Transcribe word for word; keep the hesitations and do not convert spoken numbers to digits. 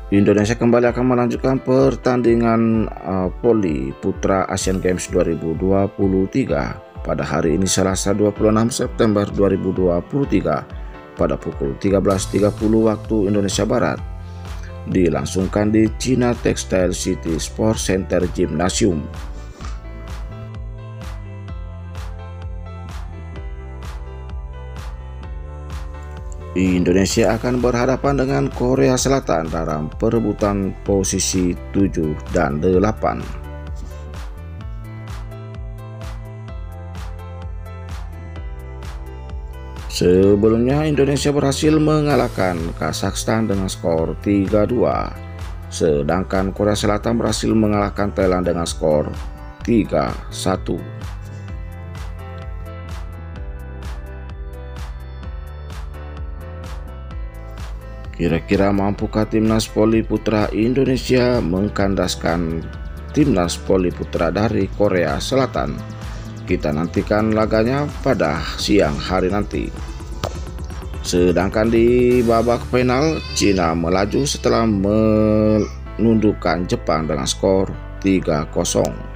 Indonesia kembali akan melanjutkan pertandingan uh, voli putra Asian Games dua ribu dua puluh tiga pada hari ini Selasa dua puluh enam September dua ribu dua puluh tiga pada pukul tiga belas tiga puluh waktu Indonesia Barat, dilangsungkan di China Textile City Sport Center Gymnasium. Indonesia akan berhadapan dengan Korea Selatan dalam perebutan posisi tujuh dan delapan. Sebelumnya Indonesia berhasil mengalahkan Kazakhstan dengan skor tiga dua, sedangkan Korea Selatan berhasil mengalahkan Thailand dengan skor tiga satu. Kira-kira mampukah timnas voli putra Indonesia mengkandaskan timnas voli putra dari Korea Selatan? Kita nantikan laganya pada siang hari nanti. Sedangkan di babak final, Cina melaju setelah menundukkan Jepang dengan skor tiga kosong.